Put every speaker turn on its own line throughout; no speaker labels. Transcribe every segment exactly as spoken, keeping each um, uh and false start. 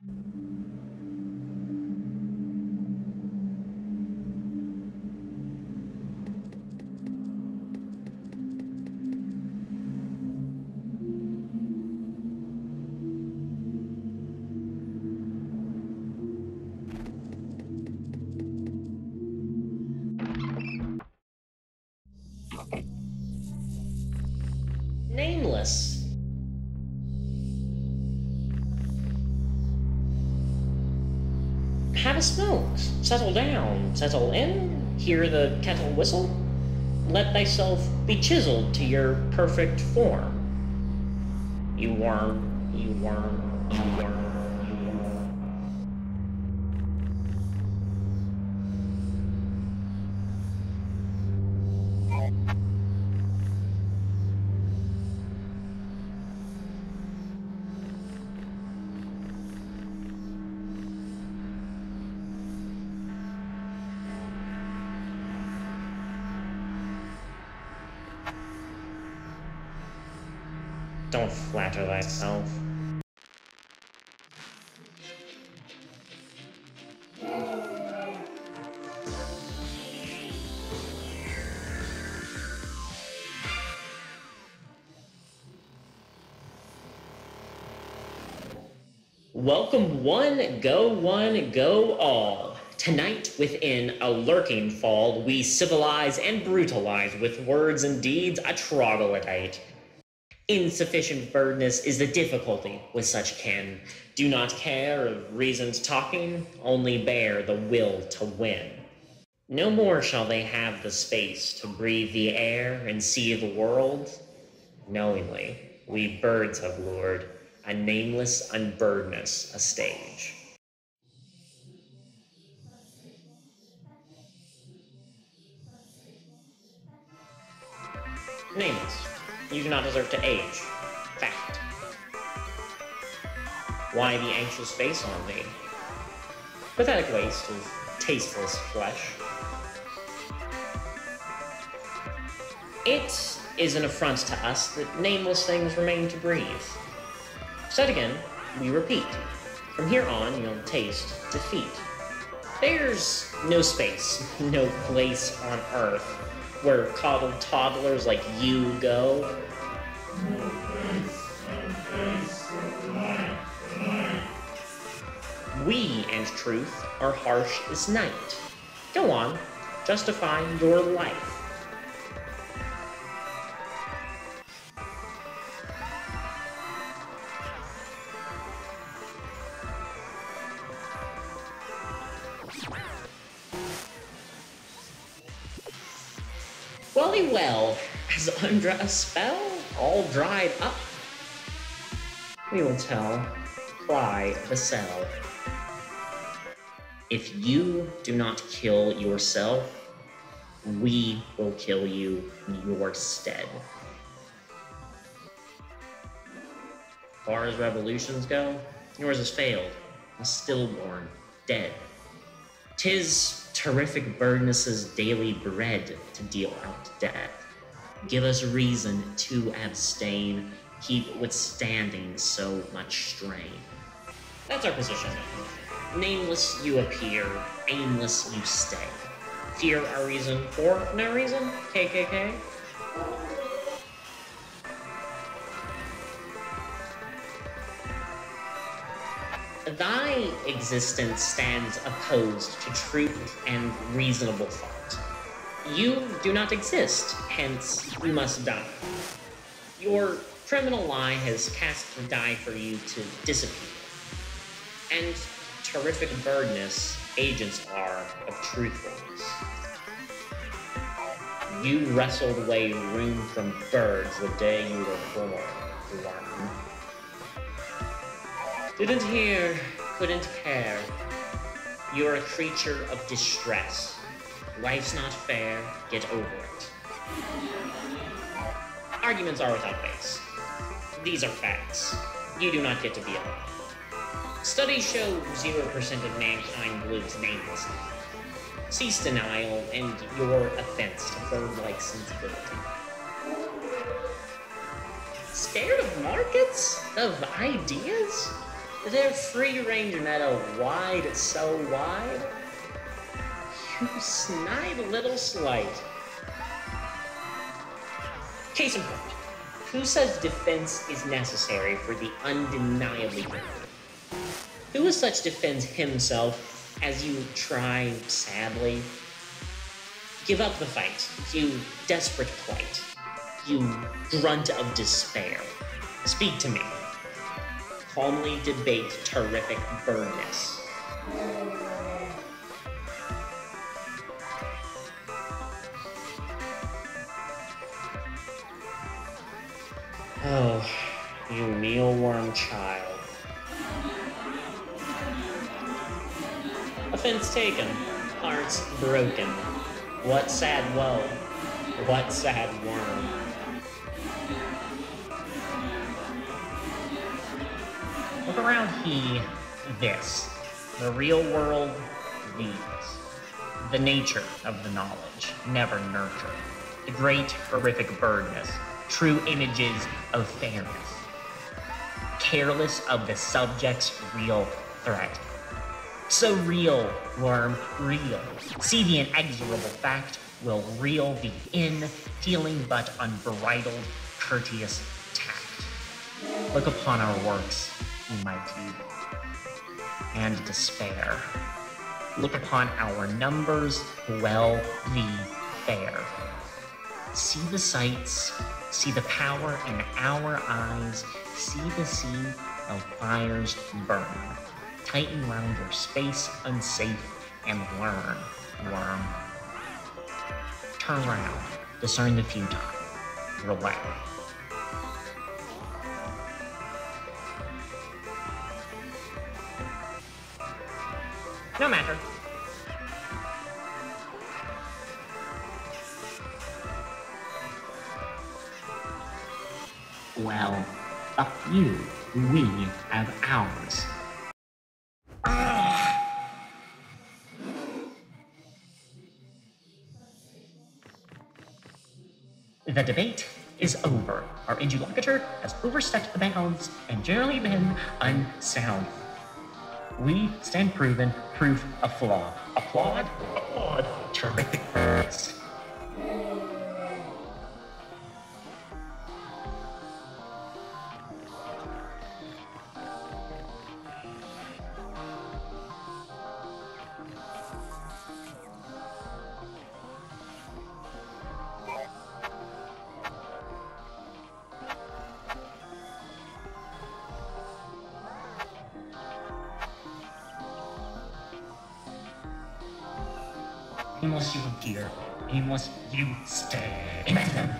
Nameless. Have a smoke. Settle down. Settle in. Hear the kettle whistle. Let thyself be chiseled to your perfect form. You worm, you worm, you worm, you worm. Don't flatter thyself. Welcome one, go one, go all. Tonight, within a lurking fall, we civilize and brutalize with words and deeds a troglodyte. Insufficient birdness is the difficulty with such kin. Do not care of reasoned talking, only bear the will to win. No more shall they have the space to breathe the air and see the world. Knowingly, we birds have lured a nameless unbirdness a stage. Nameless. You do not deserve to age. Fact. Why the anxious face on thee? Pathetic waste of tasteless flesh. It is an affront to us that nameless things remain to breathe. Said again, we repeat. From here on, you'll taste defeat. There's no space, no place on earth where coddled toddlers like you go. We and truth are harsh as night. Go on, justify your life. Welly well, as under a spell, all dried up, we will tell, ply the cell. If you do not kill yourself, we will kill you in your stead. As far as revolutions go, yours has failed, a stillborn, dead. 'Tis terrific birdness's daily bread to deal out death. Give us reason to abstain, keep withstanding so much strain. That's our position. Nameless you appear, aimless you stay. Fear our reason for no reason, K K K. Thy existence stands opposed to truth and reasonable thought. You do not exist, hence you must die. Your criminal lie has cast the die for you to disappear. And terrific birdness agents are of truthfulness. You wrestled away room from birds the day you were born, worm. Didn't hear, couldn't care. You're a creature of distress. Life's not fair, get over it. Arguments are without base. These are facts. You do not get to be alone. Studies show zero percent of mankind lives namelessly. Cease denial and your offense to bird-like sensibility. Scared of markets? Of ideas? Their free-range meadow wide so wide, you snide little slight. Case in point, who says defense is necessary for the undeniably good? Who as such defends himself as you try, sadly? Give up the fight, you desperate plight, you grunt of despair. Speak to me. Calmly debate terrific burnness. Oh, you mealworm child. Offense taken, hearts broken. What sad woe, what sad worm. Look around he, this. The real world, these. The nature of the knowledge, never nurture. The great, horrific birdness, true images of fairness. Careless of the subject's real threat. So real, worm, real. See the inexorable fact will reel thee in, feeling but unbridled, courteous tact. Look upon our works, mighty, and despair. Look upon our numbers, well thee fair. See the sights, see the power in our eyes, see the sea of fires burn. Tighten round your space unsafe and learn, worm. Turn round, discern the futile, relent. No matter. Well, fuck you. We have ours. The debate is over. Our interlocutor has overstepped the bounds and generally been unsound. We stand proven, proof of flaw. Applaud, applaud, terrific words. Unless you appear, unless you stay. Amen.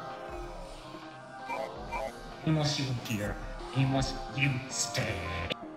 Unless you appear, unless you stay.